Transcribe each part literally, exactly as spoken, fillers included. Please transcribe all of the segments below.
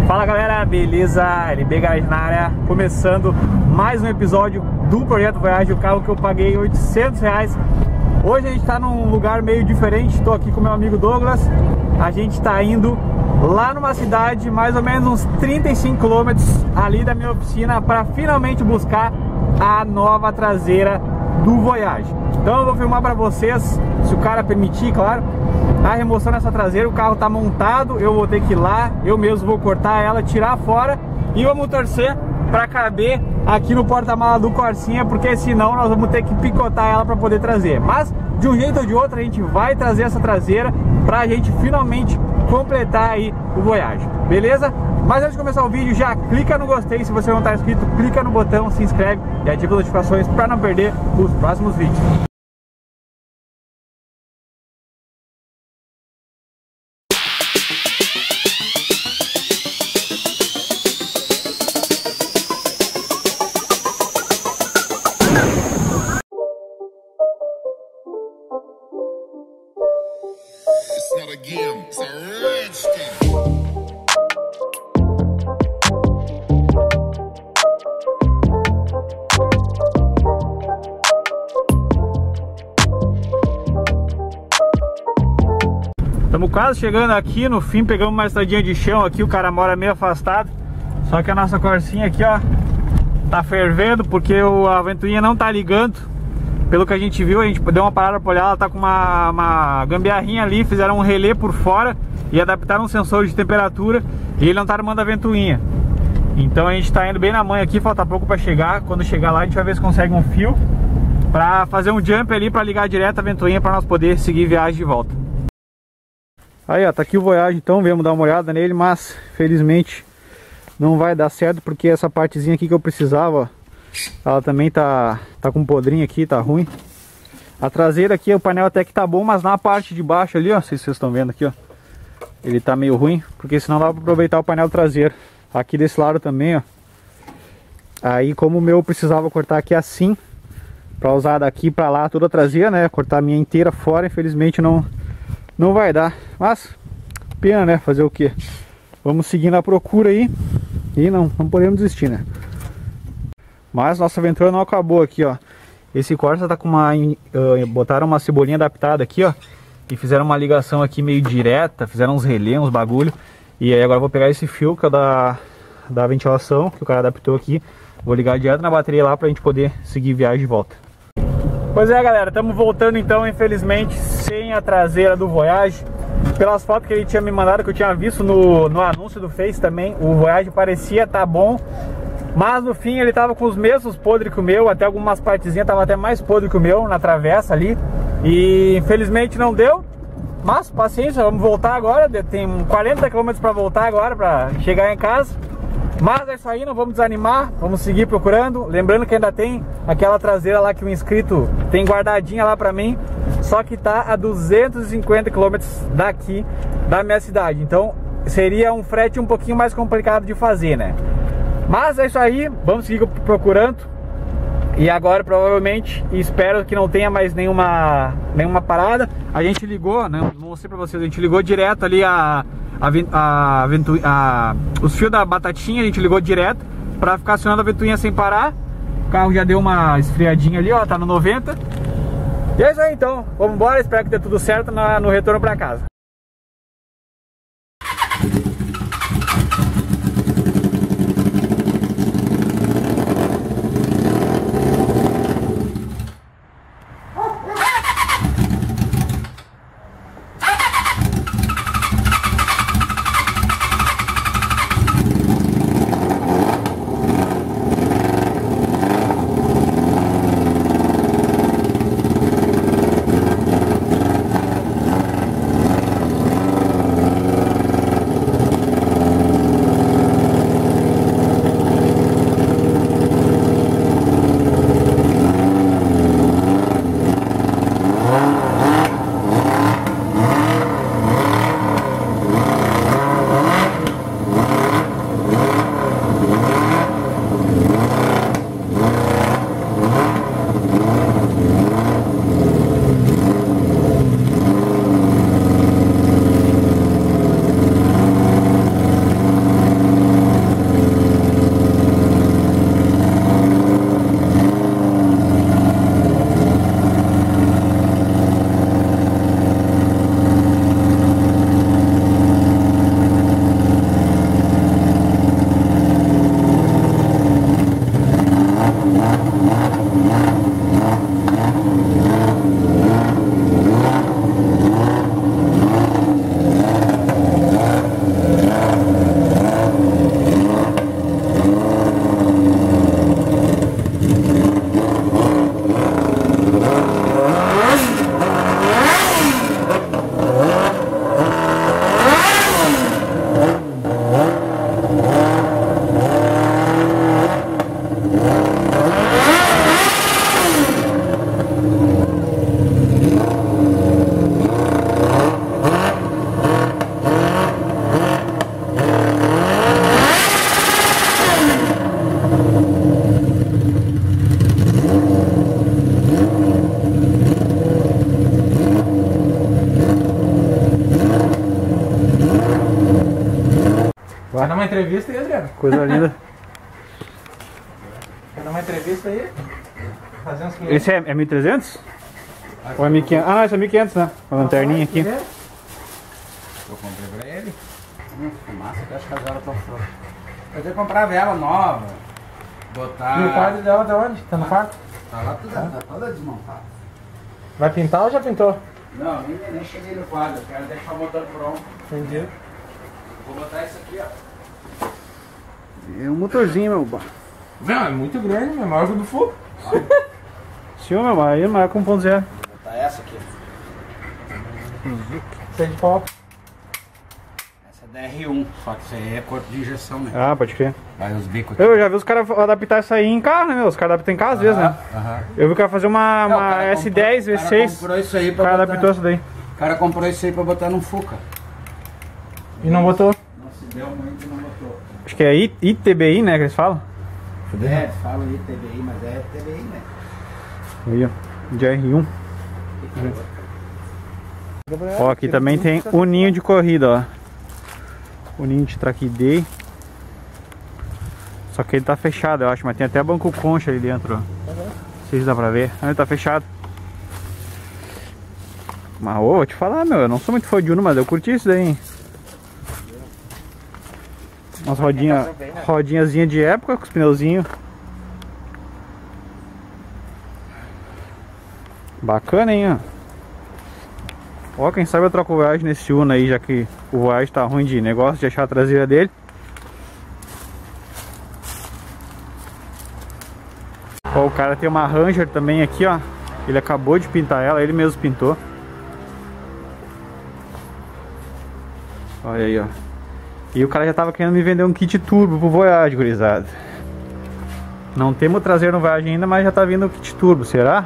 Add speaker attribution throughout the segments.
Speaker 1: Fala galera, beleza? L B Garage na área, começando mais um episódio do Projeto Voyage, o carro que eu paguei oitocentos reais. Hoje a gente tá num lugar meio diferente, tô aqui com meu amigo Douglas. A gente tá indo lá numa cidade, mais ou menos uns trinta e cinco quilômetros ali da minha oficina, para finalmente buscar a nova traseira do Voyage. Então eu vou filmar para vocês, se o cara permitir, claro, a remoção dessa traseira. O carro tá montado, eu vou ter que ir lá, eu mesmo vou cortar ela, tirar fora e vamos torcer para caber aqui no porta-mala do Corsinha, porque senão nós vamos ter que picotar ela para poder trazer. Mas de um jeito ou de outro a gente vai trazer essa traseira pra gente finalmente completar aí o Voyage, beleza? Mas antes de começar o vídeo, já clica no gostei, se você não está inscrito, clica no botão, se inscreve e ativa as notificações para não perder os próximos vídeos. Estamos quase chegando aqui no fim, pegamos uma estradinha de chão aqui, o cara mora meio afastado. Só que a nossa Corsinha aqui, ó, tá fervendo porque o, a ventoinha não tá ligando. Pelo que a gente viu, a gente deu uma parada pra olhar, ela tá com uma, uma gambiarrinha ali, fizeram um relé por fora e adaptaram um sensor de temperatura e ele não tá armando a ventoinha. Então a gente tá indo bem na manha aqui, falta pouco pra chegar. Quando chegar lá a gente vai ver se consegue um fio pra fazer um jump ali, pra ligar direto a ventoinha pra nós poder seguir viagem de volta. Aí ó, tá aqui o Voyage, então viemos dar uma olhada nele, mas felizmente não vai dar certo porque essa partezinha aqui que eu precisava, ó, ela também tá, tá com um podrinho aqui, tá ruim. A traseira aqui, o painel até que tá bom, mas na parte de baixo ali, ó, não sei se vocês estão vendo aqui, ó, ele tá meio ruim, porque senão dá pra aproveitar o painel traseiro. Aqui desse lado também, ó. Aí como o meu precisava cortar aqui assim, pra usar daqui pra lá toda a traseira, né, cortar a minha inteira fora, infelizmente não... Não vai dar, mas pena, né? Fazer o que? Vamos seguir na procura aí e não, não podemos desistir, né? Mas nossa aventura não acabou aqui, ó. Esse Corsa tá com uma... Uh, botaram uma cebolinha adaptada aqui, ó. E fizeram uma ligação aqui meio direta, fizeram uns relés, uns bagulho. E aí agora eu vou pegar esse fio que é da, da ventilação, que o cara adaptou aqui. Vou ligar direto na bateria lá pra gente poder seguir viagem de volta. Pois é galera, estamos voltando então, infelizmente, sem a traseira do Voyage. Pelas fotos que ele tinha me mandado, que eu tinha visto no, no anúncio do Face também, o Voyage parecia estar tá bom, mas no fim ele tava com os mesmos podres que o meu, até algumas partezinhas tava até mais podre que o meu, na travessa ali. E infelizmente não deu, mas paciência, vamos voltar agora, tem quarenta quilômetros para voltar agora, para chegar em casa. Mas é isso aí, não vamos desanimar, vamos seguir procurando. Lembrando que ainda tem aquela traseira lá que o inscrito tem guardadinha lá pra mim, só que tá a duzentos e cinquenta quilômetros daqui da minha cidade. Então seria um frete um pouquinho mais complicado de fazer, né? Mas é isso aí, vamos seguir procurando. E agora provavelmente, espero que não tenha mais nenhuma, nenhuma parada. A gente ligou, né? Vou mostrar pra vocês, a gente ligou direto ali a... A, a, a, os fios da batatinha, a gente ligou direto pra ficar acionando a ventoinha sem parar. O carro já deu uma esfriadinha ali, ó, tá no noventa. E é isso aí então, vamos embora, espero que dê tudo certo na, no retorno pra casa.
Speaker 2: Vai dar uma entrevista aí, Adriano.
Speaker 1: Coisa linda.
Speaker 2: Quer dar uma entrevista aí? Fazer uns clientes.
Speaker 1: Esse é, é mil e trezentos? Ou é mil e quinhentos? Ah, esse é mil e quinhentos, né? Uma lanterninha aqui.
Speaker 2: Eu comprei pra ele. Hum, fumaça, que acho que agora tô fora. Eu tenho que comprar vela nova. Botar. E o quadro dela tá onde? Tá no quarto? Tá lá tudo, tá toda desmontada. Vai pintar ou já pintou? Não, nem, nem cheguei no quadro, quero deixar o motor pronto. Entendi. Vou botar isso aqui, ó.
Speaker 1: É um motorzinho, meu bar.
Speaker 2: Não, é muito grande, é maior que o do Fu.
Speaker 1: Sim, meu bar, aí é maior que um ponto zero.
Speaker 2: Vou botar essa aqui. Essa é de qual? Essa é da R um, só que isso aí é corpo de injeção, né?
Speaker 1: Ah, pode crer.
Speaker 2: Vai os bicos aqui.
Speaker 1: Eu já vi os caras adaptar isso aí em carro, né, meu? Os caras adaptam em carro às vezes, né?
Speaker 2: Aham.
Speaker 1: Eu vi o cara fazer uma,
Speaker 2: Não, o
Speaker 1: uma
Speaker 2: cara
Speaker 1: S dez,
Speaker 2: comprou-
Speaker 1: V seis.
Speaker 2: O cara comprou isso aí
Speaker 1: O
Speaker 2: pra
Speaker 1: cara
Speaker 2: botar...
Speaker 1: adaptou isso daí.
Speaker 2: O cara comprou isso aí pra botar no Fuca.
Speaker 1: E não botou?
Speaker 2: Não se deu muito e não botou.
Speaker 1: Acho que é I- ITBI, né, que eles falam?
Speaker 2: É, fala aí T B I, mas é T B I, né?
Speaker 1: Aí, ó. De R um. Ó, aqui também tem o ninho de corrida, ó. O ninho de traquiday. Só que ele tá fechado, eu acho, mas tem até banco concha ali dentro, ó. Não sei se dá pra ver. Ah, ele tá fechado. Mas, ô, vou te falar, meu, eu não sou muito fã de Uno, mas eu curti isso daí, hein? Umas rodinhas, rodinhazinha de época com os pneuzinhos. Bacana, hein, ó. Ó, quem sabe eu troco o Voyage nesse Uno aí, já que o Voyage tá ruim de negócio de achar a traseira dele. Ó, o cara tem uma Ranger também aqui, ó. Ele acabou de pintar ela, ele mesmo pintou. Olha aí, ó. E o cara já tava querendo me vender um kit turbo pro Voyage, gurizada. Não temos traseiro no Voyage ainda, mas já tá vindo o kit turbo, será?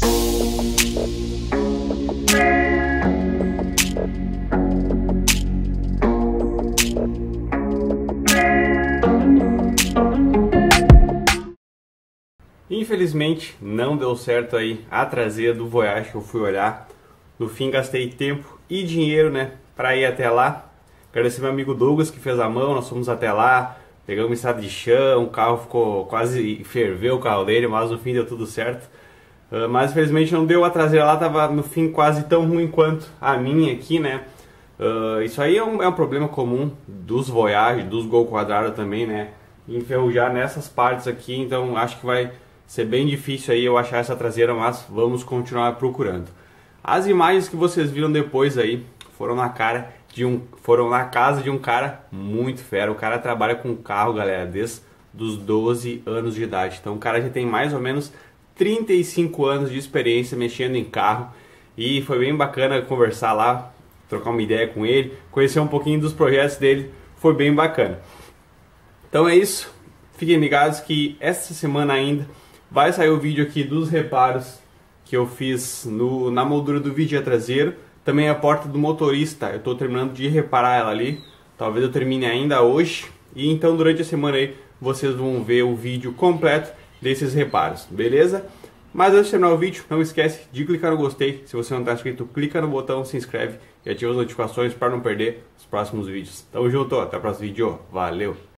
Speaker 1: Infelizmente não deu certo aí a traseira do Voyage que eu fui olhar. No fim gastei tempo e dinheiro, né, pra ir até lá. Agradecer meu amigo Douglas que fez a mão, nós fomos até lá, pegamos estrada de chão, o carro ficou quase, ferveu o carro dele, mas no fim deu tudo certo. Uh, mas infelizmente não deu, a traseira lá tava no fim quase tão ruim quanto a minha aqui, né. Uh, isso aí é um, é um problema comum dos Voyage, dos Gol Quadrado também, né, enferrujar nessas partes aqui, então acho que vai ser bem difícil aí eu achar essa traseira, mas vamos continuar procurando. As imagens que vocês viram depois aí foram na cara de um, foram na casa de um cara muito fera. O cara trabalha com carro, galera, desde os doze anos de idade. Então o cara já tem mais ou menos trinta e cinco anos de experiência mexendo em carro. E foi bem bacana conversar lá, trocar uma ideia com ele, conhecer um pouquinho dos projetos dele. Foi bem bacana. Então é isso. Fiquem ligados que essa semana ainda vai sair o vídeo aqui dos reparos que eu fiz no, na moldura do vídeo traseiro. Também a porta do motorista, eu estou terminando de reparar ela ali. Talvez eu termine ainda hoje. E então durante a semana aí vocês vão ver o vídeo completo desses reparos, beleza? Mas antes de terminar o vídeo, não esquece de clicar no gostei. Se você não está inscrito, clica no botão, se inscreve e ativa as notificações para não perder os próximos vídeos. Tamo junto, até o próximo vídeo. Valeu!